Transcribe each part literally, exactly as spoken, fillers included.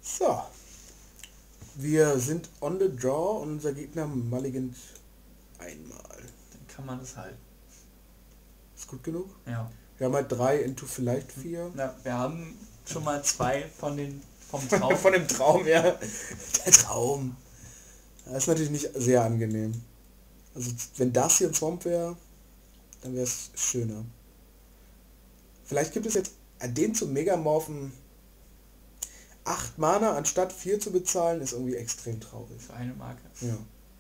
So. Wir sind on the draw und unser Gegner mulligant einmal. Dann kann man das halten. Ist gut genug? Ja. Wir haben halt drei into vielleicht vier. Na, wir haben schon mal zwei von den vom Traum. Von dem Traum, ja. Der Traum. Das ist natürlich nicht sehr angenehm. Also wenn das hier ein Swamp wäre, dann wäre es schöner. Vielleicht gibt es jetzt an den zu Megamorphen acht Mana anstatt vier zu bezahlen, ist irgendwie extrem traurig. Für eine Marke. Ja.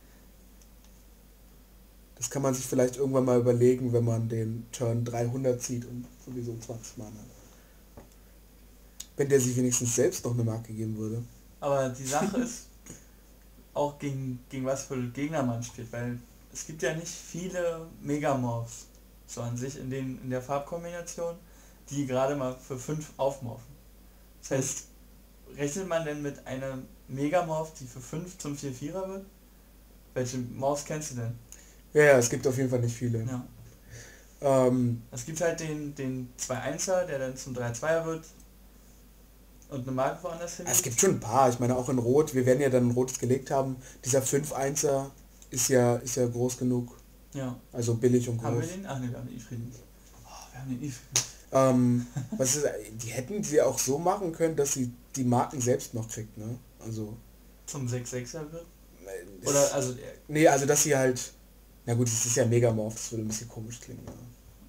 Das kann man sich vielleicht irgendwann mal überlegen, wenn man den Turn dreihundert zieht und sowieso zwanzig Mana. Wenn der sich wenigstens selbst noch eine Marke geben würde. Aber die Sache ist auch gegen, gegen was für Gegner man spielt, weil es gibt ja nicht viele Megamorphs so an sich in, den, in der Farbkombination, die gerade mal für fünf aufmorphen. Das heißt, rechnet man denn mit einer Megamorph, die für fünf zum vier vierer wird? Welche Morphs kennst du denn? Ja, ja, es gibt auf jeden Fall nicht viele. Ja. Ähm, Es gibt halt den, den zwei einser, der dann zum drei zweier wird und eine Marke woanders hin. es gibt schon ein paar. Ich meine auch in Rot. Wir werden ja dann ein rotes gelegt haben. Dieser fünf einser ist ja, ist ja groß genug. Ja. Also billig und groß. Haben wir den? Ach ne, wir haben den Ifrit. Oh, wir haben den Ifrit. Ähm, was ist, die hätten sie auch so machen können, dass sie die Marken selbst noch kriegt, ne? Also. Zum sechs sechser wird? Es, Oder also. Nee, also dass sie halt. Na gut, das ist ja Megamorph, das würde ein bisschen komisch klingen. Ja.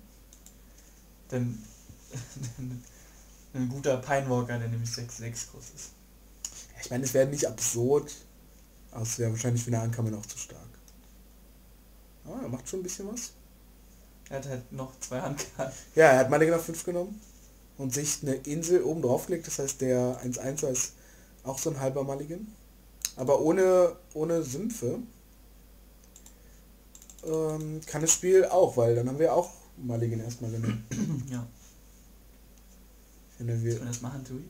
Denn ein guter Pinewalker, der nämlich sechs sechs groß ist. Ja, ich meine, es wäre nicht absurd, aber es wäre wahrscheinlich für eine Ankammer noch zu stark. Ah, er macht schon ein bisschen was. Er hat halt noch zwei Handkarten. Ja, er hat Mulligan auf fünf genommen und sich eine Insel oben drauf gelegt, das heißt der eins einser ist auch so ein halber Mulligan. Aber ohne, ohne Sümpfe ähm, kann das Spiel auch, weil dann haben wir auch Mulligan erstmal genommen. Ja. Wenn wir, Sollen wir das machen, Tui?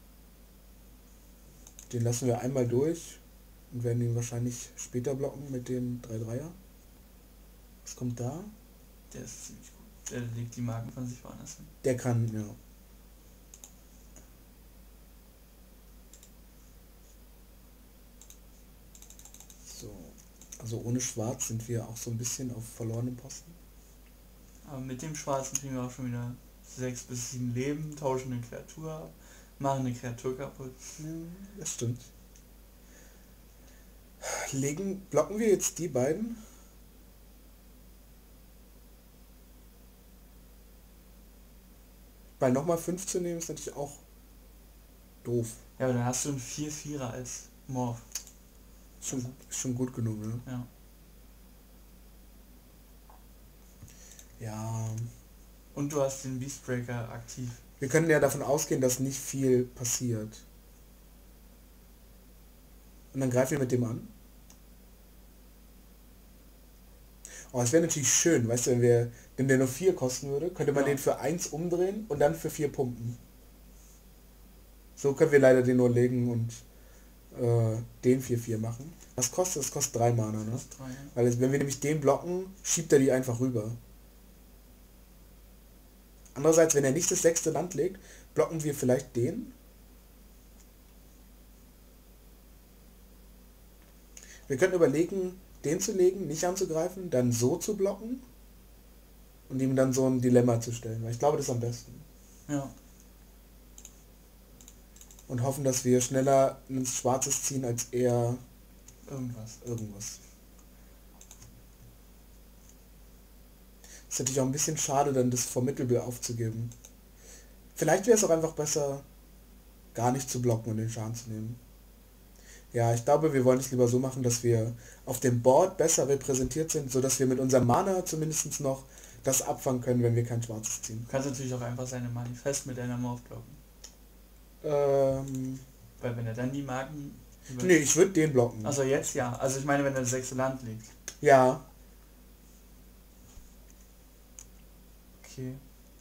den lassen wir einmal durch und werden ihn wahrscheinlich später blocken mit dem drei dreier. Was kommt da? Der ist ziemlich gut. Der legt die Marken von sich woanders hin. Der kann, ja. So. Also ohne Schwarz sind wir auch so ein bisschen auf verlorenem Posten. Aber mit dem Schwarzen kriegen wir auch schon wieder sechs bis sieben Leben, tauschen eine Kreatur ab, machen eine Kreatur kaputt. Ja, das stimmt. Legen, blocken wir jetzt die beiden? Weil nochmal fünf zu nehmen ist natürlich auch doof. Ja, aber dann hast du einen vier vierer als Morph. Schon, Also. schon gut genug, ne? Ja. Ja. Und du hast den Beastbreaker aktiv. Wir können ja davon ausgehen, dass nicht viel passiert. Und dann greifen wir mit dem an. Oh, es wäre natürlich schön, weißt du, wenn wir, wenn der nur vier kosten würde, könnte man Ja. den für eins umdrehen und dann für vier pumpen. So können wir leider den nur legen und äh, den vier vier machen. Was kostet? Das kostet drei Mana, ne? Das ist drei, ja. Weil es, wenn wir nämlich den blocken, schiebt er die einfach rüber. Andererseits, wenn er nicht das sechste Land legt, blocken wir vielleicht den. Wir könnten überlegen, den zu legen, nicht anzugreifen, dann so zu blocken und ihm dann so ein Dilemma zu stellen, weil ich glaube, das ist am besten. Ja. Und hoffen, dass wir schneller ins Schwarzes ziehen, als er Irgendwas. irgendwas. Ist natürlich auch ein bisschen schade, dann das vom Mittelbild aufzugeben. Vielleicht wäre es auch einfach besser, gar nicht zu blocken und den Schaden zu nehmen. Ja, ich glaube, wir wollen es lieber so machen, dass wir auf dem Board besser repräsentiert sind, sodass wir mit unserem Mana zumindest noch das abfangen können, wenn wir kein Schwarzes ziehen. Du kannst natürlich auch einfach seine Manifest mit deiner Morph blocken. Ähm, Weil wenn er dann die Marken... über- nee, ich würde den blocken. Also jetzt ja. Also ich meine, wenn er das sechste Land liegt. Ja, Okay.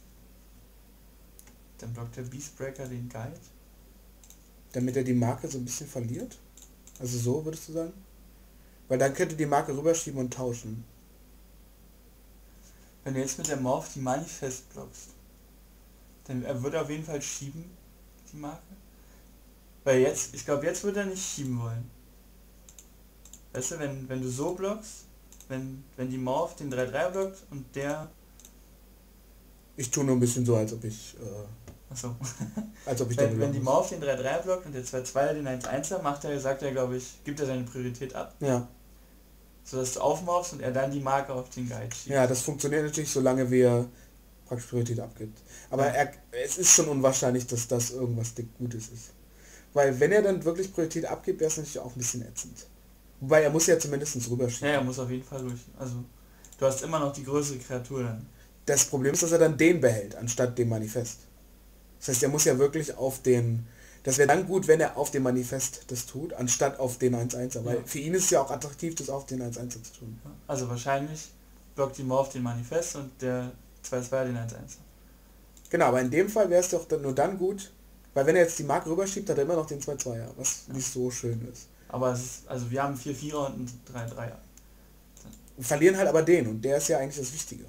Dann blockt der Beastbreaker den Guide. damit er die Marke so ein bisschen verliert. Also so, würdest du sagen? Weil dann könnte die Marke rüberschieben und tauschen. Wenn du jetzt mit der Morph die Manifest blockst, dann er wird auf jeden Fall schieben, die Marke. Weil jetzt, ich glaube, jetzt wird er nicht schieben wollen. Weißt du, wenn, wenn du so blockst, wenn, wenn die Morph den drei drei blockt und der... Ich tue nur ein bisschen so, als ob ich... Äh, Achso. als ob ich wenn, wenn die Morph den drei drei blockt und der zwei zwei den eins eins macht er, sagt er, glaube ich, gibt er seine Priorität ab. Ja. So dass du aufmorfst und er dann die Marke auf den Guide schiebt. Ja, das funktioniert natürlich, solange wie er praktisch Priorität abgibt. Aber Ja. er, es ist schon unwahrscheinlich, dass das irgendwas dick Gutes ist. Weil wenn er dann wirklich Priorität abgibt, wäre es natürlich auch ein bisschen ätzend. Wobei er muss ja zumindest rüberschieben. Ja, er muss auf jeden Fall durch. Also du hast immer noch die größere Kreatur dann. Das Problem ist, dass er dann den behält, anstatt dem Manifest. Das heißt, er muss ja wirklich auf den... Das wäre dann gut, wenn er auf dem Manifest das tut, anstatt auf den eins eins. Weil Ja. für ihn ist es ja auch attraktiv, das auf den eins eins zu tun. Also wahrscheinlich blockt die Morph den Manifest und der zwei zwei den eins eins. Genau, aber in dem Fall wäre es doch dann nur dann gut, weil wenn er jetzt die Marke rüberschiebt, hat er immer noch den zwei zwei, was Ja. nicht so schön ist. Aber es ist, also wir haben vier vierer und einen drei dreier. Wir verlieren halt aber den und der ist ja eigentlich das Wichtige.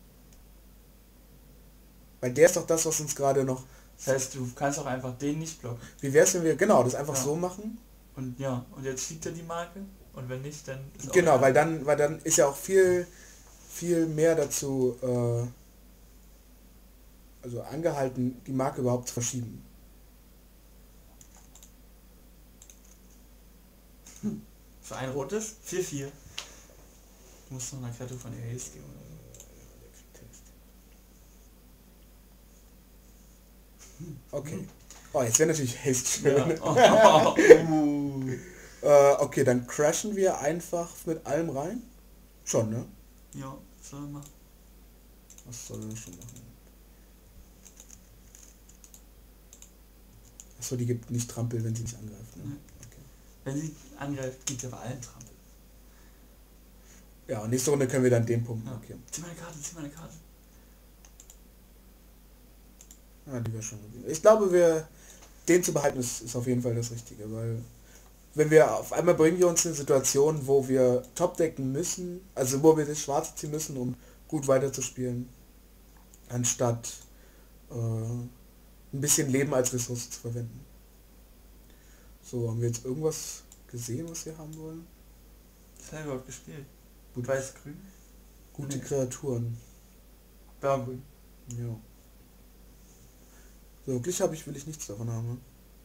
Weil der ist doch das, was uns gerade noch... Das heißt, du kannst auch einfach den nicht blocken. Wie wäre es, wenn wir genau das einfach Ja. so machen? Und ja, und jetzt schiebt er die Marke und wenn nicht, dann ist auch Genau, egal. weil dann, weil dann ist ja auch viel, viel mehr dazu äh, also angehalten, die Marke überhaupt zu verschieben. Für ein rotes vier vier. Du musst noch eine Kreatur von Erase geben. Okay. Oh, jetzt wäre natürlich Haste schön. Ja. Oh. uh. Äh, okay, dann crashen wir einfach mit allem rein. Schon, ne? Ja, soll er machen. Was soll er schon machen? Achso, die gibt nicht Trampel, wenn sie nicht angreift. Ne? Nee. Okay. Wenn sie angreift, gibt er bei allen Trampel. Ja, und nächste Runde können wir dann den Punkt Ja. markieren. Zieh meine Karte, zieh meine Karte. Ja, die wäre schon gut. Ich glaube, wir den zu behalten ist, ist auf jeden Fall das Richtige, weil wenn wir auf einmal bringen wir uns in eine Situation, wo wir top decken müssen, also wo wir das Schwarze ziehen müssen, um gut weiterzuspielen, anstatt äh, ein bisschen Leben als Ressource zu verwenden. So, haben wir jetzt irgendwas gesehen, was wir haben wollen? Was überhaupt gespielt? Gut, Weiß-Grün? gute Nee. Kreaturen. Blau-Grün. Ja. So, wirklich habe ich, will ich nichts davon haben.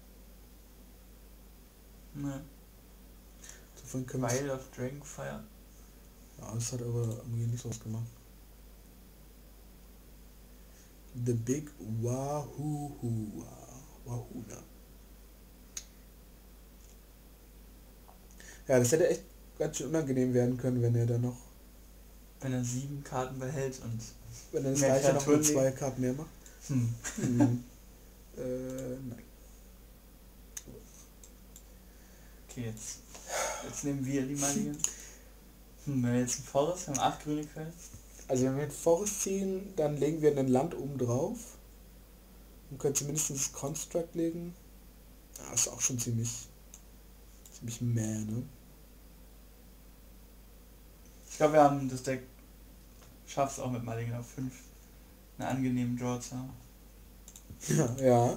Ne. Insofern können wir... Wild of Dragonfire. Ja, das hat aber irgendwie nicht so was gemacht. The Big Wahoo Wahuna. Ja, das hätte echt ganz schön unangenehm werden können, wenn er dann noch, Wenn er sieben Karten behält und... wenn er das Mehr gleiche noch Kreaturen mit zwei Karten mehr macht. Hm. Hm. äh, nein. Okay, jetzt, jetzt nehmen wir die Maligen. Hm, wenn wir jetzt ein Forest haben, acht grüne Quellen. Also wenn wir einen Forest ziehen, dann legen wir ein Land oben drauf. Und können zumindest das Construct legen. Ja, ist auch schon ziemlich ziemlich mäh, ne? Ich glaube, wir haben das Deck schafft es auch mit Maligen auf fünf eine angenehme Draw zu haben. Ja. ja.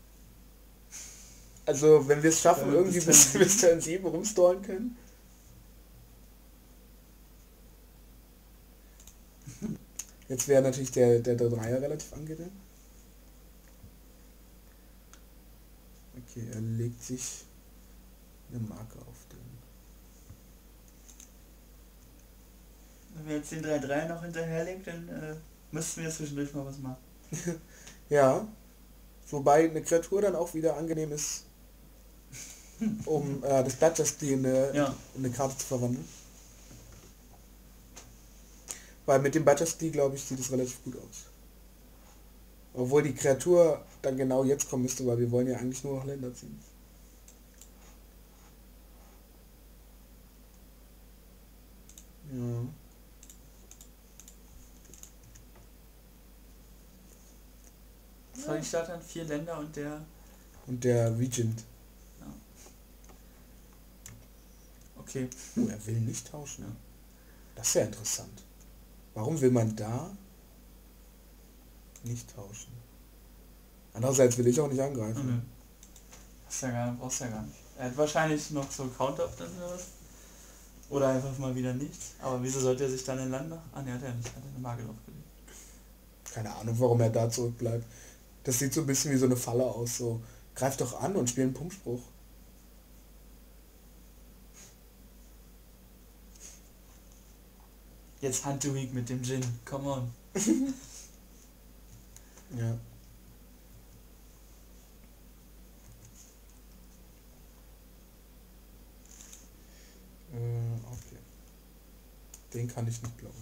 Also wenn wir es schaffen, Ja, irgendwie bis, bis bis Turn sieben rumstallen können. Jetzt wäre natürlich der, der Dreier relativ angenehm. Okay, er legt sich eine Marke auf den. Wenn wir jetzt den drei drei noch hinterherlegen, dann äh, müssten wir zwischendurch mal was machen. Ja. Wobei eine Kreatur dann auch wieder angenehm ist, um äh, das Badger-Stil in, eine- Ja. in eine Karte zu verwandeln. Weil mit dem Badger-Stil, glaube ich, sieht es relativ gut aus. Obwohl die Kreatur dann genau jetzt kommen müsste, weil wir wollen ja eigentlich nur noch Länder ziehen. Ja. Soll ich starten? Vier Länder und der... Und der Regent. Okay. Oh, er will nicht tauschen. Ja. Das ist ja interessant. Warum will man da nicht tauschen? Andererseits will ich auch nicht angreifen. Mhm. Was Ist ja gar, brauchst ja gar nicht. Er hat wahrscheinlich noch so Counter auf das oder was. Oder einfach mal wieder nichts. Aber wieso sollte er sich dann in Land nach... Ah ne, hat er nicht. Hat er eine Marke draufgelegt. Keine Ahnung, warum er da zurückbleibt. Das sieht so ein bisschen wie so eine Falle aus. So, greif doch an und spiel einen Pumpspruch. Jetzt Hunt-to-Week mit dem Jin. Come on. Ja. Äh, okay. Den kann ich nicht blocken.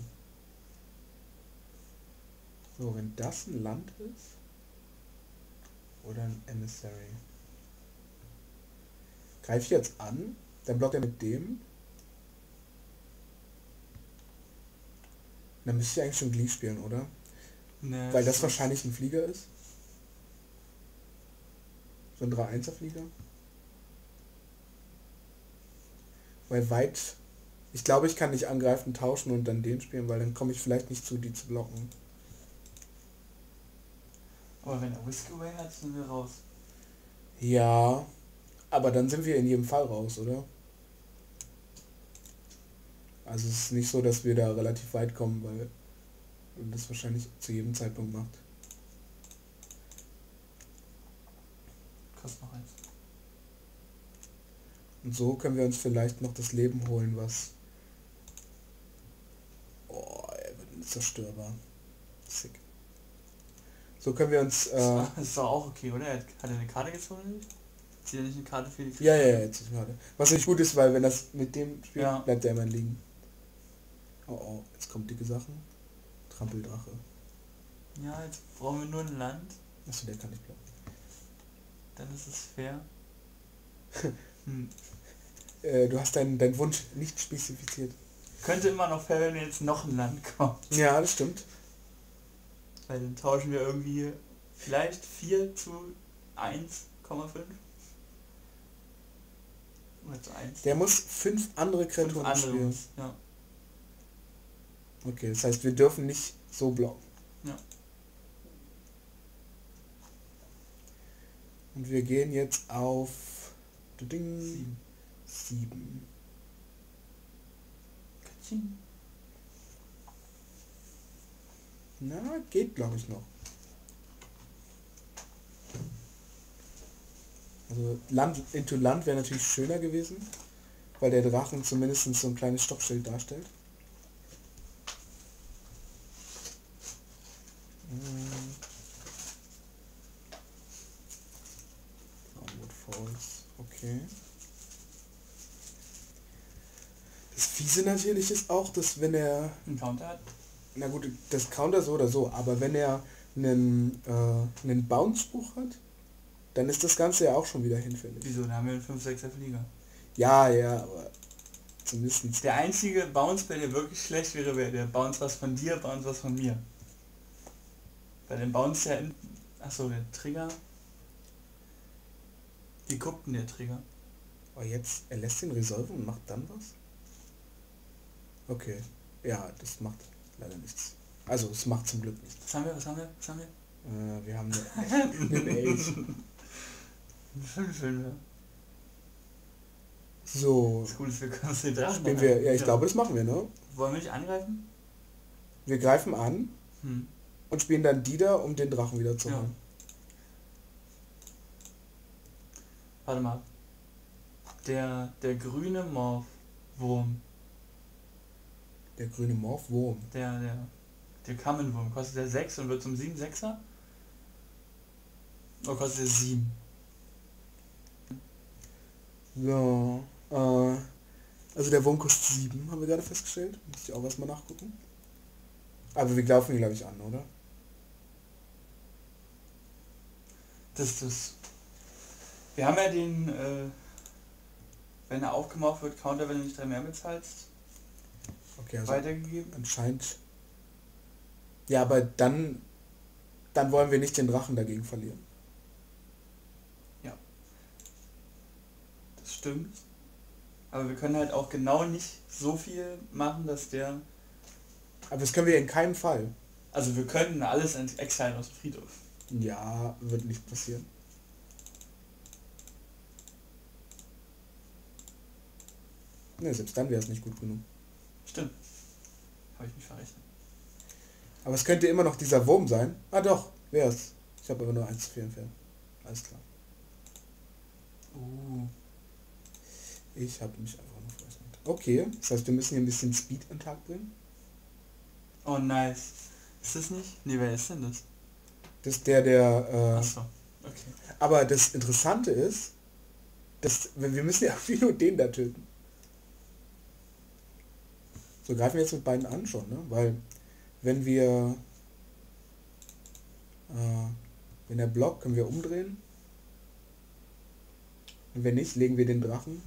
So, wenn das ein Land ist oder ein Emissary. Greife ich jetzt an, dann blockt er mit dem. Dann müsste ich eigentlich schon Glee spielen, oder? Ne, Weil das wahrscheinlich ein Flieger ist. So ein drei eins er Flieger. Weil weit... Ich glaube, ich kann nicht angreifen, tauschen und dann den spielen, weil dann komme ich vielleicht nicht zu, die zu blocken. Aber wenn er Whisk Away hat, sind wir raus. Ja, aber dann sind wir in jedem Fall raus, oder? Also es ist nicht so, dass wir da relativ weit kommen, weil das wahrscheinlich zu jedem Zeitpunkt macht. Kostet noch eins. Und so können wir uns vielleicht noch das Leben holen, was... Oh, er wird zerstörbar. Sick. So können wir uns... Äh, Das ist doch auch okay, oder? Er hat, hat er eine Karte gezogen? Zieht er nicht eine Karte für die... ja, ja, ja, jetzt ist gerade. Was nicht gut ist, weil wenn das mit dem spielt, Ja. bleibt er immer liegen. Oh oh, jetzt kommt dicke Sachen. Trampeldrache. Ja, jetzt brauchen wir nur ein Land. Achso, der kann nicht blocken. Dann ist es fair. Hm. Äh, du hast deinen dein Wunsch nicht spezifiziert. Könnte immer noch fair, wenn jetzt noch ein Land kommt. Ja, das stimmt. Weil dann tauschen wir irgendwie vielleicht vier zu eins Komma fünf. Oder zu eins. Der muss fünf andere Fünf Kreaturen andere spielen. muss, ja. Okay, das heißt, wir dürfen nicht so blocken. Ja. Und wir gehen jetzt auf Ding Sieben. sieben. Katsching. Na, geht glaube ich noch. Also Land into Land wäre natürlich schöner gewesen, weil der Drachen zumindest so ein kleines Stoppschild darstellt. Downward Falls, okay. Das Fiese natürlich ist auch, dass wenn er... Ein Counter hat. Na gut, das Counter so oder so, aber wenn er einen, äh, einen Bounce-Spruch hat, dann ist das Ganze ja auch schon wieder hinfällig. Wieso? Da haben wir einen fünf sechser Flieger. Ja, ja, aber zumindest... Der einzige Bounce, bei der wirklich schlecht wäre, wäre der Bounce was von dir, Bounce was von mir. Bei dem Bounce ja in... Achso, der Trigger. Wie guckt denn der Trigger? Oh, jetzt, er lässt den resolven und macht dann was? Okay, ja, das macht leider nichts. Also, es macht zum Glück nichts. Was haben wir, was haben wir, was haben wir? Äh, wir haben eine, eine Elch. Fünf Filme. So, Das Gute ist, wir können uns den Drachen spielen noch wir, ein- ja, ich glaube, das machen wir, ne? Wollen wir nicht angreifen? Wir greifen an Hm. und spielen dann die da, um den Drachen wieder zu Ja. holen. Warte mal. Der, der grüne Morph-Wurm, Der grüne Morph-Wurm. der, der, der Kammenwurm, kostet der sechs und wird zum sieben sechser? Oder kostet der sieben? So, äh, also der Wurm kostet sieben, haben wir gerade festgestellt. Muss ich auch erstmal nachgucken. Aber wir laufen ihn, glaube ich, an, oder? Das ist das. Wir haben ja den, äh, wenn er aufgemacht wird, Counter, wenn du nicht drei mehr bezahlst, Okay, also weitergegeben. anscheinend... Ja, aber dann, dann wollen wir nicht den Drachen dagegen verlieren. Das stimmt. Aber wir können halt auch genau nicht so viel machen, dass der... Aber das können wir in keinem Fall. Also wir können alles ent- exilen aus dem Friedhof. Ja, wird nicht passieren. Ne, selbst dann wäre es nicht gut genug. Stimmt. Habe ich mich verrechnet. Aber es könnte immer noch dieser Wurm sein. Ah doch, wäre es. Ich habe aber nur eins zu vier entfernt. Alles klar. Uh. Ich habe mich einfach nur verrechnet. Okay, das heißt, wir müssen hier ein bisschen Speed an den Tag bringen. Oh, nice. Ist das nicht? Nee, wer ist denn das? Das ist der, der... Äh, Achso, okay. aber das Interessante ist, dass wir wir müssen ja viel nur den da töten. So greifen wir jetzt mit beiden an schon, ne? Weil wenn wir... Äh, wenn er blockt, können wir umdrehen. Und wenn nicht, legen wir den Drachen.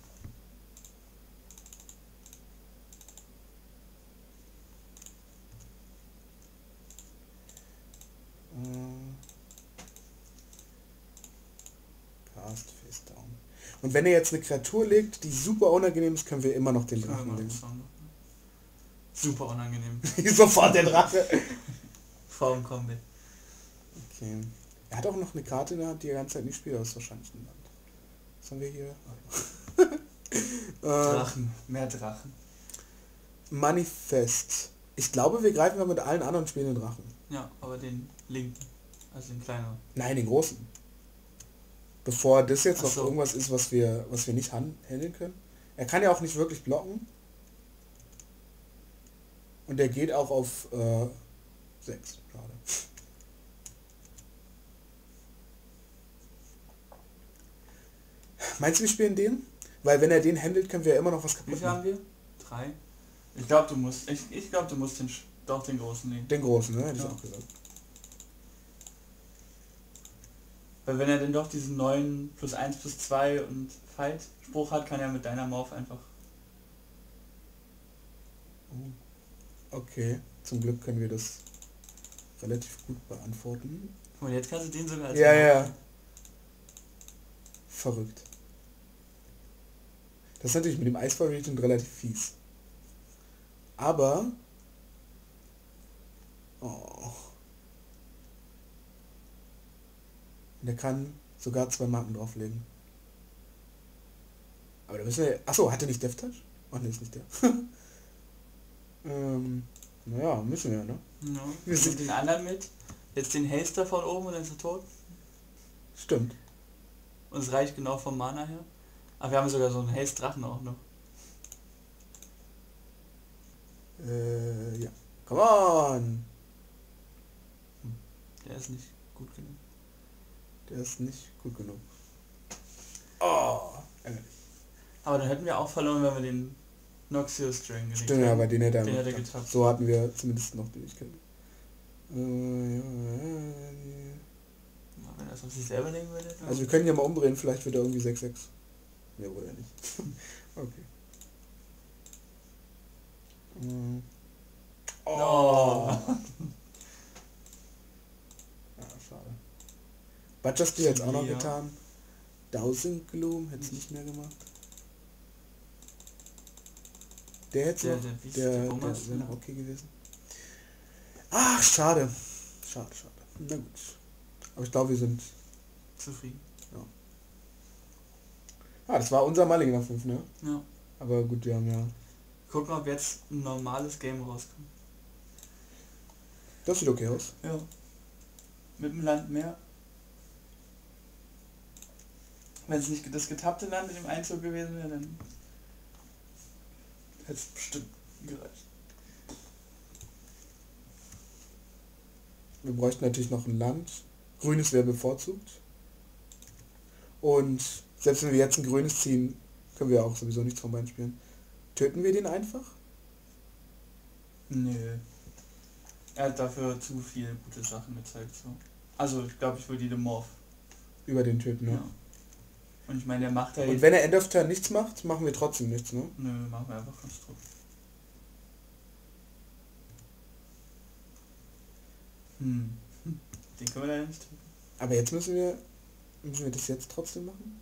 Cast Face Down. Und wenn er jetzt eine Kreatur legt, die super unangenehm ist, können wir immer noch den Drachen legen. Super unangenehm. Sofort der Drache. Vor dem Combat. Okay. Er hat auch noch eine Karte in der Hand, die er die ganze Zeit nicht spielt, aber ist wahrscheinlich ein Land. Was haben wir hier? Drachen. Mehr Drachen. Manifest. Ich glaube, wir greifen mal mit allen anderen Spielen den Drachen. Ja, aber den linken. Also den kleineren. Nein, den großen. Bevor das jetzt Ach noch so. irgendwas ist, was wir, was wir nicht han- handeln können. Er kann ja auch nicht wirklich blocken. Und er geht auch auf äh, sechs. Schade. Meinst du, wir spielen den? Weil wenn er den handelt, können wir ja immer noch was Wie kaputt viel haben machen. wir? Drei? Ich glaube, du musst. Ich, ich glaube, du musst den, Sch- doch den großen nehmen. Den großen, ne? Hätte ich Ja. auch gesagt. Weil wenn er denn doch diesen neuen plus eins plus zwei und Fight-Spruch hat, kann er mit deiner Morph einfach... Okay, zum Glück können wir das relativ gut beantworten. Und jetzt kannst du den sogar als... Ja, Morph ja. nehmen. Verrückt. Das ist natürlich mit dem Icefall Regent relativ fies. Aber... Oh. Und er kann sogar zwei Marken drauflegen. Aber da müssen wir... Achso, hat er nicht Death Touch? Ach ne, ist nicht der. ähm, naja, müssen wir, ne? Ja. Wir Wir sind- sind den anderen mit. Jetzt den Haster von oben und dann ist er tot. Stimmt. Und es reicht genau vom Mana her. Aber wir haben sogar so einen Haste-Drachen auch noch. Äh, ja. Come on! Der ist nicht gut genug. Der ist nicht gut genug. Oh, ärgerlich. Aber dann hätten wir auch verloren, wenn wir den Noxious Dragon gelegt Stimmt, ja, aber den hätte er Den noch hätte er getappt. getappt. So hatten wir zumindest noch die Möglichkeit. Äh, ja, Ja, wenn er es auf sich selber legen würde. dann- also wir können ja mal umdrehen, vielleicht wird er irgendwie sechs sechs. Ne, wurde er nicht. Okay. Mm. Oh. Ah, schade. Butcher's dir jetzt auch noch Ja. getan. Dowsing Gloom hätte es nicht mehr gemacht. Der hätte Der- noch, der- wie ist der, der der, Thomas? wäre noch okay gewesen. Ach, schade. Schade, schade. Na gut. Aber ich glaube, wir sind... Zufrieden. Ah, das war unser Malinger fünf, ne? Ja. Aber gut, wir haben ja... Gucken, ob jetzt ein normales Game rauskommt. Das sieht okay aus. Ja. Mit dem Land mehr. Wenn es nicht das getappte Land im Einzug gewesen wäre, dann hätte es bestimmt gereicht. Wir bräuchten natürlich noch ein Land. Grünes wäre bevorzugt. Und selbst wenn wir jetzt ein grünes ziehen, können wir auch sowieso nichts von beiden spielen. Töten wir den einfach? Nö. Er hat dafür zu viele gute Sachen gezeigt. So. Also ich glaube, ich würde die Morph. Über den töten, ne? Ja. Und ich meine, der macht ja Und jetzt... wenn er End of Turn nichts macht, machen wir trotzdem nichts, ne? Nö, machen wir einfach Konstrukt. Hm. Den können wir leider nicht tun. Aber jetzt müssen wir... Müssen wir das jetzt trotzdem machen?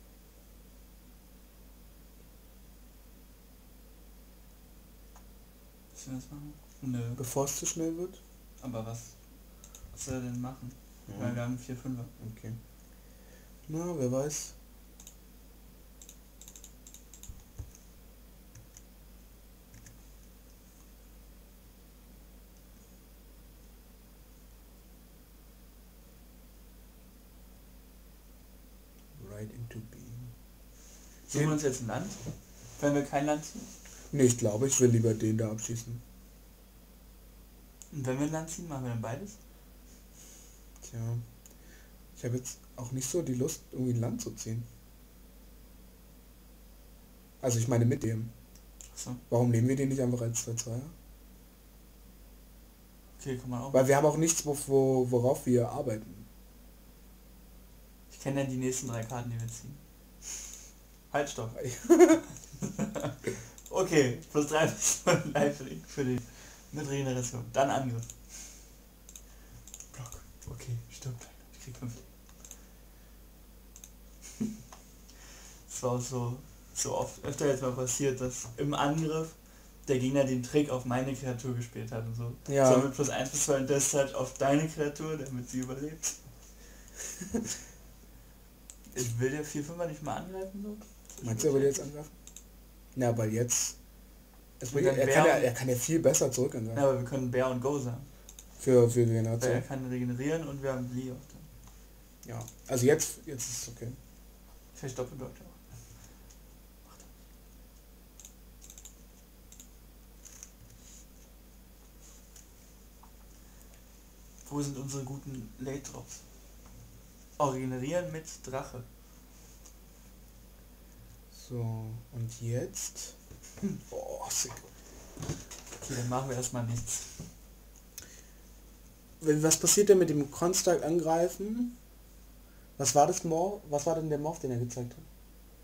Müssen wir das machen? Nö. Bevor es zu schnell wird? Aber was? Was soll er denn machen? Ja. Weil wir haben vier Fünfer. Okay. Na, wer weiß. Ride into being. Suchen wir uns jetzt ein Land? Wenn wir kein Land ziehen? Nee, ich glaube, ich will lieber den da abschießen. Und wenn wir ein Land ziehen, machen wir dann beides? Tja. Ich habe jetzt auch nicht so die Lust, irgendwie ein Land zu ziehen. Also ich meine mit dem. Achso. Warum nehmen wir den nicht einfach als zwei zwei? Okay, kann man auch. Weil wir haben auch nichts, wo, wo, worauf wir arbeiten. Ich kenne ja die nächsten drei Karten, die wir ziehen. Halt, stopp. Okay, plus drei Live-Link für die mit Regeneration. Dann Angriff. Block. Okay, stimmt. Ich krieg fünf. Das war auch so, so oft öfter jetzt mal passiert, dass im Angriff der Gegner den Trick auf meine Kreatur gespielt hat und so. Ja. So mit plus eins plus zwei und das halt auf deine Kreatur, damit sie überlebt. Ich will der vier fünfer nicht mal angreifen so. Meinst du, er will jetzt angreifen? Na, weil jetzt... Es Und bringt, dann er, Bär kann ja, und- er kann ja viel besser zurück angreifen. Ja, aber wir können Bär und Go sagen. Für, für Weil er Regeneration. kann regenerieren und wir haben Lee auf dem. Ja. Also jetzt, jetzt ist es okay. Vielleicht doppelblockt auch. Wo sind unsere guten Late Drops? Oh, regenerieren mit Drache. So, und jetzt... Oh, sick. Okay, dann machen wir erstmal nichts. Wenn- Was passiert denn mit dem Construct angreifen? Was war das Morph? Was war denn der Morph, den er gezeigt hat?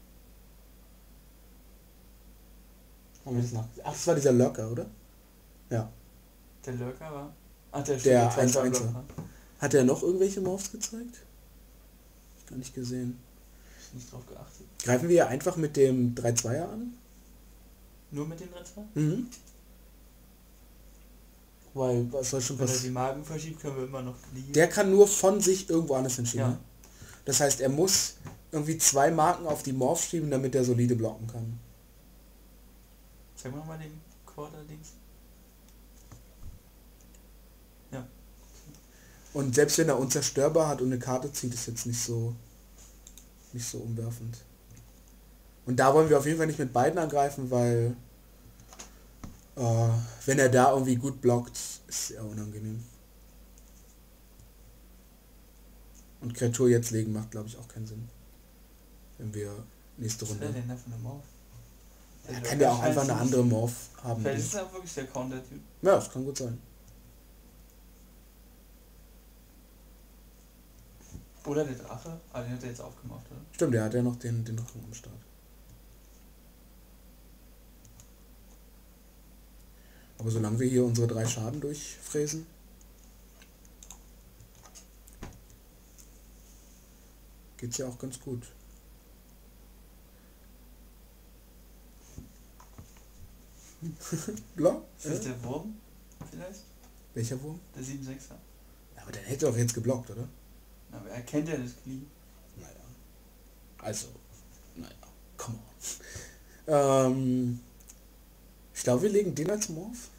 Haben wir das nach? Ach, das war dieser Lurker, oder? Ja. Der Lurker war? Ach, der, Der stimmt, der eins zweite eins. Block, ne? Hat er noch irgendwelche Morphs gezeigt? Gar nicht gesehen. Ich nicht drauf geachtet. Greifen wir einfach mit dem drei zweier an? Nur mit den drei zwei? Mhm. Weil, was soll schon Wenn er die passieren? Magen verschiebt, können wir immer noch Lee. Der kann nur von sich irgendwo anders hinschieben. Ja. ne? Das heißt, er muss irgendwie zwei Marken auf die Morph schieben, damit er solide blocken kann. Zeig mal nochmal den Quarter-Dings. Ja. Und selbst wenn er unzerstörbar hat und eine Karte zieht, ist jetzt nicht so nicht so umwerfend. Und da wollen wir auf jeden Fall nicht mit beiden angreifen, weil äh, wenn er da irgendwie gut blockt, ist er unangenehm. Und Kreatur jetzt legen macht, glaube ich, auch keinen Sinn. Wenn wir nächste Was ist der Runde... denn da für eine Morph? Er kann ja auch einfach eine andere Morph haben. Vielleicht ist er auch wirklich der Counter-Typ. Ja, das kann gut sein. Oder der Drache. Ah, den hat er jetzt aufgemacht, oder? Stimmt, der hat ja noch den, den Drachen am Start. Aber solange wir hier unsere drei Schaden durchfräsen, geht's ja auch ganz gut. Bla? Ist das Äh? der Wurm? Vielleicht? Welcher Wurm? Der sieben sechser. Ja, aber der hätte doch jetzt geblockt, oder? Aber er kennt ja das Glied. Naja. Also, naja, come on. Ähm, ich glaube, wir legen den als Morph.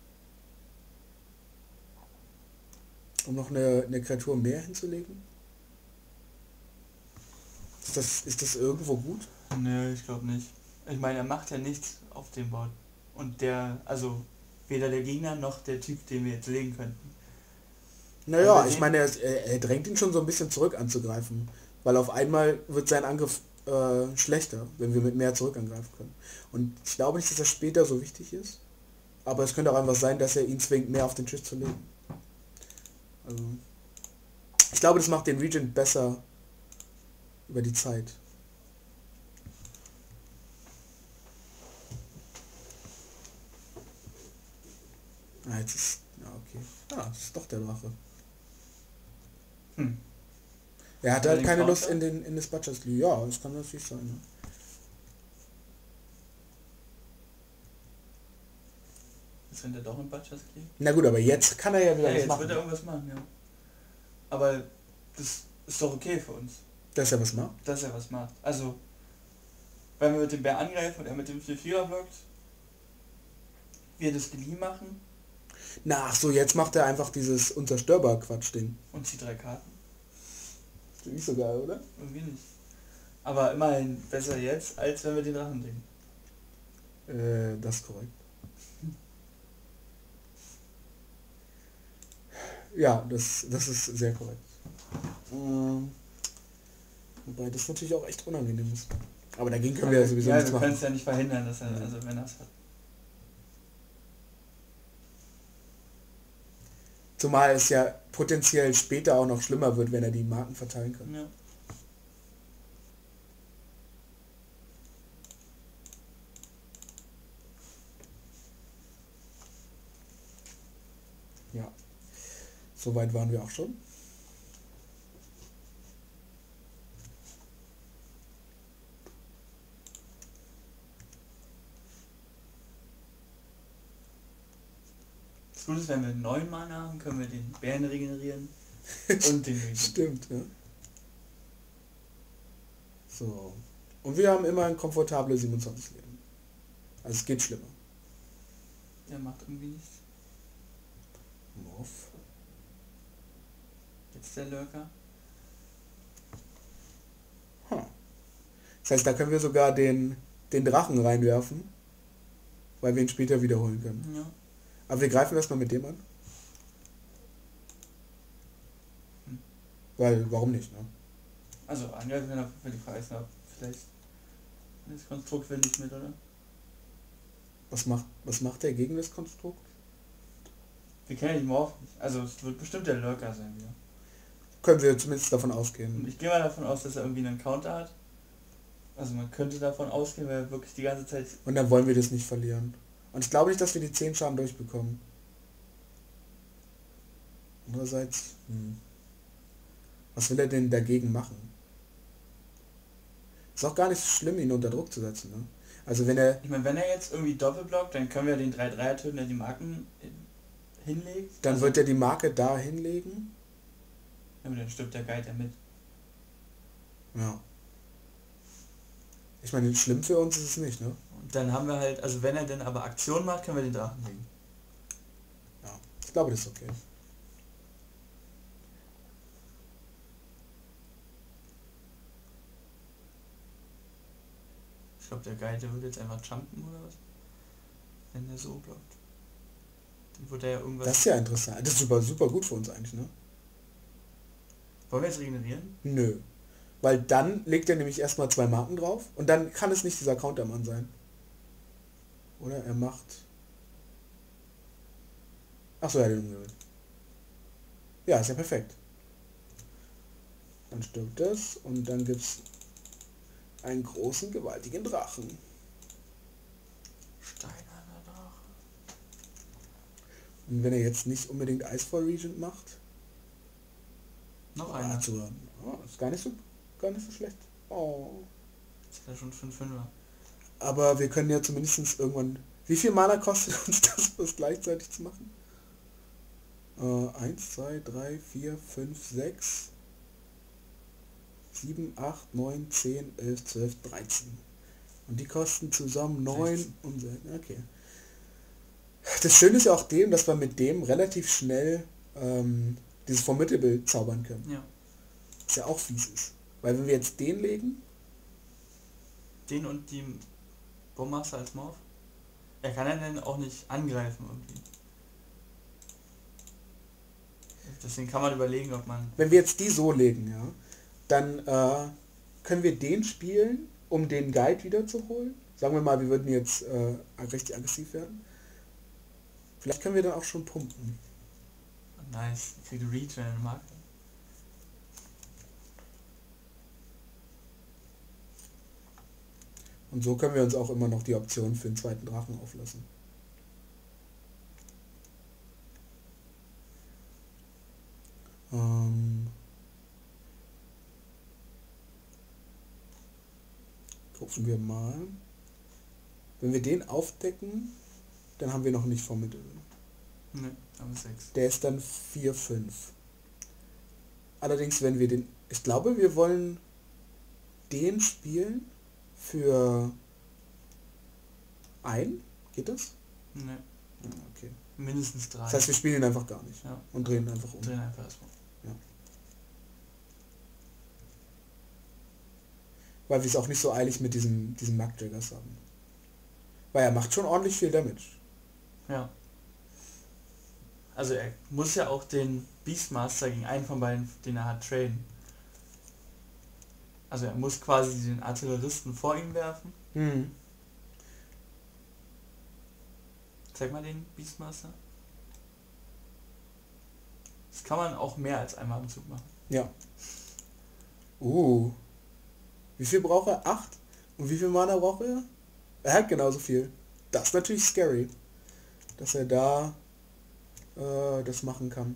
Um noch eine, eine Kreatur mehr hinzulegen. Ist das, ist das irgendwo gut? Nö, ich glaube nicht. Ich meine, er macht ja nichts auf dem Board. Und der, also weder der Gegner noch der Typ, den wir jetzt legen könnten. Naja, Aber ich den- meine, er, er er drängt ihn schon so ein bisschen zurück anzugreifen. Weil auf einmal wird sein Angriff äh, schlechter, wenn wir mit mehr zurück angreifen können. Und ich glaube nicht, dass das später so wichtig ist. Aber es könnte auch einfach sein, dass er ihn zwingt, mehr auf den Tisch zu legen. Also, ich glaube, das macht den Regent besser über die Zeit. Ah, jetzt ist... Ja, okay. Ah, das ist doch der Drache. Hm. Er hat Oder halt den keine Lust Counter? in den in das Butchers Lee. Ja, das kann natürlich sein. Ne? Jetzt rennt er doch in Butchers Glied. Na gut, aber jetzt kann er ja wieder Ja, was jetzt machen. wird er irgendwas machen, ja. Aber das ist doch okay für uns, Dass er was macht. dass er was macht. Also, wenn wir mit dem Bär angreifen und er mit dem vier vierer blockt, wir das Genie machen Na, ach so, jetzt macht er einfach dieses unzerstörbar Quatsch-Ding. und zieht drei Karten. Ist nicht so geil, oder? Irgendwie nicht. Aber immerhin besser jetzt, als wenn wir den Drachen legen. Äh, das ist korrekt. Ja, das, das ist sehr korrekt. Ähm, wobei das natürlich auch echt unangenehm ist. Aber dagegen können wir ja sowieso ja, nichts wir können machen. es ja nicht verhindern, dass er, Ja. also wenn er es hat. Zumal es ja potenziell später auch noch schlimmer wird, wenn er die Marken verteilen kann. Ja. Ja. Soweit waren wir auch schon. Das Gute ist, wenn wir neun Mana haben, können wir den Bären regenerieren und den Regen. Stimmt, ja. So. Und wir haben immer ein komfortable siebenundzwanzig Leben. Also es geht schlimmer. Der macht irgendwie nichts. Morph. Jetzt der Lurker. Huh. Das heißt, da können wir sogar den, den Drachen reinwerfen, weil wir ihn später wiederholen können. Ja. Aber wir greifen erstmal mit dem an. Hm. Weil, warum nicht, ne? Also angreifen wir noch, wenn die Frage ist, ob vielleicht das Konstrukt will nicht mit, oder? Was macht, was macht der gegen das Konstrukt? Wir kennen ja die Morph nicht. Also es wird bestimmt der Lurker sein wieder. Können wir zumindest davon Und ausgehen. ich gehe mal davon aus, dass er irgendwie einen Counter hat. Also man könnte davon ausgehen, weil er wirklich die ganze Zeit... Und dann wollen wir das nicht verlieren. Und ich glaube nicht, dass wir die zehn Schaden durchbekommen. Andererseits, hm. was will er denn dagegen machen? Ist auch gar nicht so schlimm, ihn unter Druck zu setzen, ne? Also wenn er... Ich meine, wenn er jetzt irgendwie doppelblockt, dann können wir den drei drei töten, der die Marken hinlegt. Dann also, wird er die Marke da hinlegen. Ja, aber dann stirbt der Guide ja mit. Ja. Ich meine, schlimm für uns ist es nicht, ne? Und dann haben wir halt, also wenn er denn aber Aktion macht, können wir den Drachen legen. Ja. Ich glaube, das ist okay. Ich glaube, der Guide, der würde jetzt einfach jumpen oder was? Wenn der so blockt. Dann würde er ja irgendwas... Das ist ja interessant. Das ist super, super gut für uns eigentlich, ne? Wollen wir jetzt regenerieren? Nö. Weil dann legt er nämlich erstmal zwei Marken drauf und dann kann es nicht dieser Countermann sein. Oder er macht... Achso, er hat den umgewählt. Ja, ist ja perfekt. Dann stirbt das und dann gibt's einen großen, gewaltigen Drachen. Steinerner Drache. Und wenn er jetzt nicht unbedingt Icefall Regent macht... Noch Ah, einer. zu, oh, ist gar nicht so, gar nicht so schlecht. Oh. Jetzt hat er schon fünf Fünfer. Aber wir können ja zumindest irgendwann... Wie viel Mana kostet uns das, das gleichzeitig zu machen? Äh, eins, zwei, drei, vier, fünf, sechs, sieben, acht, neun, zehn, elf, zwölf, dreizehn. Und die kosten zusammen neun und sechzehn. Okay. Das Schöne ist ja auch dem, dass wir mit dem relativ schnell ähm, dieses Formidable zaubern können. Ja. Was ja auch fies ist. Weil wenn wir jetzt den legen... Den und die Bommaster als Morph. Er kann ja dann auch nicht angreifen irgendwie. Deswegen kann man überlegen, ob man... Wenn wir jetzt die so legen, ja, dann äh, können wir den spielen, um den Guide wiederzuholen. Sagen wir mal, wir würden jetzt äh, richtig aggressiv werden. Vielleicht können wir dann auch schon pumpen. Nice. Ich kriege Reach, wenn er eine Marke. Und so können wir uns auch immer noch die Option für den zweiten Drachen auflassen. Ähm gucken wir mal. Wenn wir den aufdecken, dann haben wir noch nicht Formidable. Ne, haben wir sechs. Der ist dann vier fünf. Allerdings, wenn wir den... Ich glaube, wir wollen den spielen für ein. Geht das? Ne, Ja, okay. mindestens drei. Das heißt, wir spielen ihn einfach gar nicht. Ja. Und drehen ihn einfach um. Drehen einfach erstmal. weil wir es auch nicht so eilig mit diesem, diesen Mugdraggers haben. Weil er macht schon ordentlich viel Damage. Ja. Also er muss ja auch den Beastmaster gegen einen von beiden, den er hat, traden. Also er muss quasi den Artilleristen vor ihm werfen. Hm. Zeig mal den Beastmaster. Das kann man auch mehr als einmal am Zug machen. Ja. Uh. Wie viel braucht er? Acht? Und wie viel Mana braucht er? Er hat genauso viel. Das ist natürlich scary. Dass er da äh, das machen kann.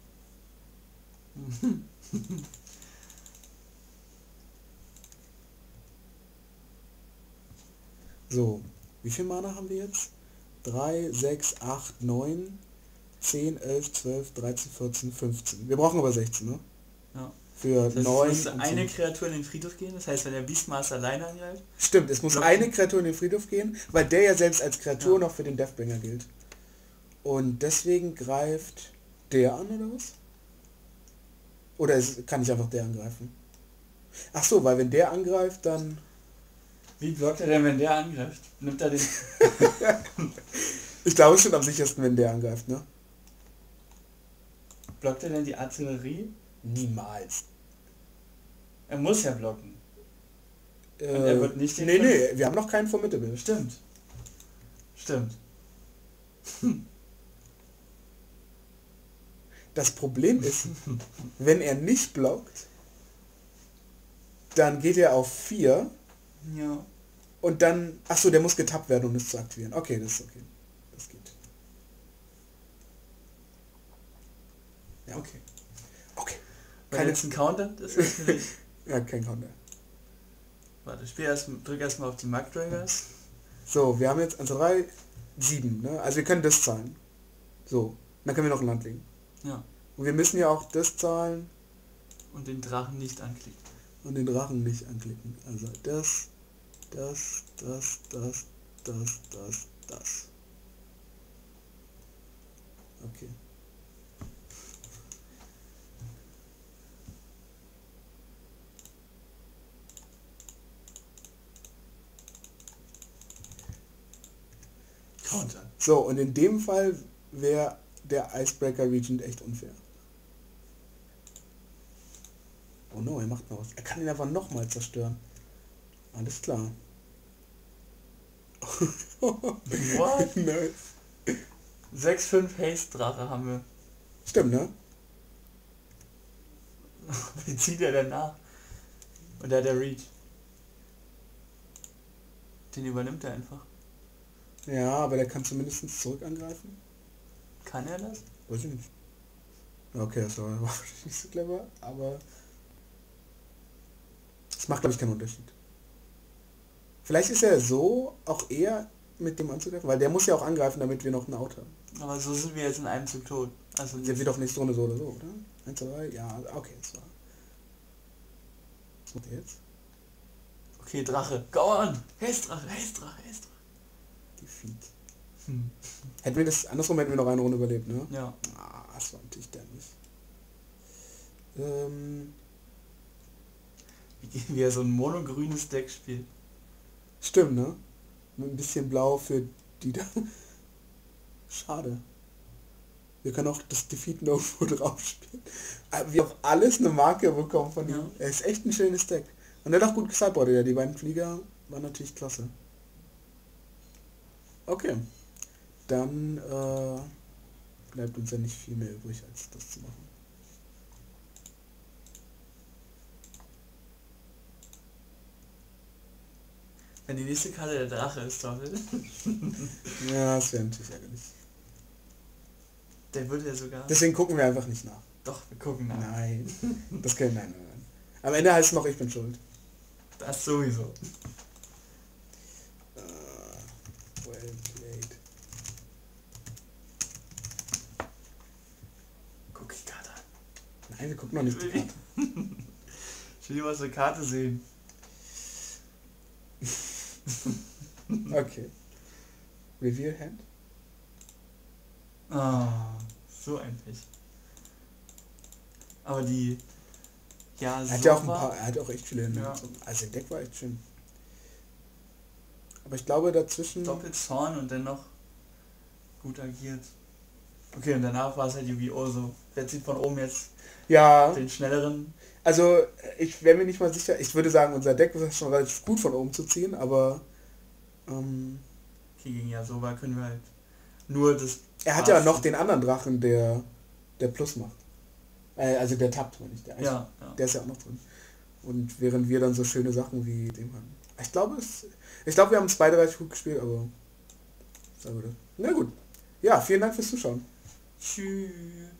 So. Wie viel Mana haben wir jetzt? drei, sechs, acht, neun, zehn, elf, zwölf, dreizehn, vierzehn, fünfzehn. Wir brauchen aber sechzehn, ne? Ja. Für Das heißt, neun. es muss eine Kreatur in den Friedhof gehen, das heißt, wenn der Beastmaster alleine angreift. Stimmt, es muss Blocken. eine Kreatur in den Friedhof gehen, weil der ja selbst als Kreatur Ja. noch für den Deathbringer gilt. Und deswegen greift der an, oder was? Oder ist, kann ich einfach der angreifen? Ach so, weil wenn der angreift, dann... Wie blockt er denn, wenn der angreift? Nimmt er den... Ich glaube, es ist schon am sichersten, wenn der angreift, ne? Blockt er denn die Artillerie? Niemals. Er muss ja blocken. Äh, er wird nicht den nee, fünf- nee, wir haben noch keinen Formidable. Stimmt. Stimmt. Das Problem ist, wenn er nicht blockt, dann geht er auf vier Ja. und dann... Achso, der muss getappt werden, um es zu aktivieren. Okay, das ist okay. Das geht. Ja, Okay. okay. Wenn Keine- jetzt ein Counter, das ist natürlich... Ja, kein Counter. Warte, spiel erst, drück erstmal auf die Mugdraggers. So, wir haben jetzt eins, zwei, drei, sieben, ne? Also wir können das zahlen. So, dann können wir noch ein Land legen. Ja. Und wir müssen ja auch das zahlen Und den Drachen nicht anklicken. und den Drachen nicht anklicken. Also das, das, das, das, das, das, das. Okay. Counter. So, und in dem Fall wäre der Icebreaker Regent echt unfair. Oh no, er macht noch was. Er kann ihn einfach nochmal zerstören. Alles klar. What? Nice. sechs fünf Haste Drache haben wir. Stimmt, ne? Wie zieht er denn nach? Und da hat der Reach. Den übernimmt er einfach. Ja, aber der kann zumindest zurück angreifen. Kann er das? Weiß ich nicht. Okay, das war wahrscheinlich nicht so clever, aber es macht, glaube ich, keinen Unterschied. Vielleicht ist er so auch eher mit dem anzugreifen, weil der muss ja auch angreifen, damit wir noch ein Out haben. Aber so sind wir jetzt in einem Zug tot. Also Der wird doch nicht so eine so oder so, oder? eins, zwei, drei, ja, okay, das war. Was macht er jetzt? Okay, Drache. Go on! Haste Drache, Haste Drache, Haste Drache. Defeat. Hm. Hätten wir das, andersrum hätten wir noch eine Runde überlebt, ne? Ja. Ah, das war natürlich dämlich. Ähm, Wie, wie er so ein monogrünes Deck spielt. stimmt, ne? Mit ein bisschen Blau für die da. Schade. Wir können auch das Defeat irgendwo drauf spielen. Aber wir auf alles eine Marke bekommen von ihm. Ja. Er ist echt ein schönes Deck. Und er hat auch gut gesideboardet, ja. Die beiden Flieger waren natürlich klasse. Okay. Dann äh, bleibt uns ja nicht viel mehr übrig, als das zu machen. Wenn die nächste Karte der Drache ist, Teufel. Ja, das wäre natürlich ärgerlich. Der würde ja sogar... Deswegen gucken wir einfach nicht nach. Doch, wir gucken nach. Nein. Das können nein, nein, nein. Am Ende heißt es noch, ich bin schuld. Das sowieso. Uh, well played. Guck die Karte an. Nein, wir gucken noch nicht die Karte. Ich will was eine Karte sehen. Okay. Reveal Hand. Ah, so ein Pech. Aber die Ja, er hat ja auch ein Sova. paar, er hat auch echt viele Hände. Ja. Also der Deck war echt schön. Aber ich glaube dazwischen... Doppelzorn und dennoch gut agiert. Okay, und danach war es halt Yu-Gi-Oh! So. Wer zieht von oben jetzt Ja, den schnelleren? also ich wäre mir nicht mal sicher, ich würde sagen, unser Deck ist schon relativ gut von oben zu ziehen, aber ähm, Okay, gegen Yasova können wir halt nur das... er hat ja Aas- noch den anderen Drachen, der der Plus macht. Äh, also der tappt, meine ich. Der, Ja, ja. der ist ja auch noch drin. Und während wir dann so schöne Sachen wie dem haben. Ich glaube, es, ich glaube, wir haben es beide recht gut gespielt, aber... Na gut. Ja, vielen Dank fürs Zuschauen. Tschüss.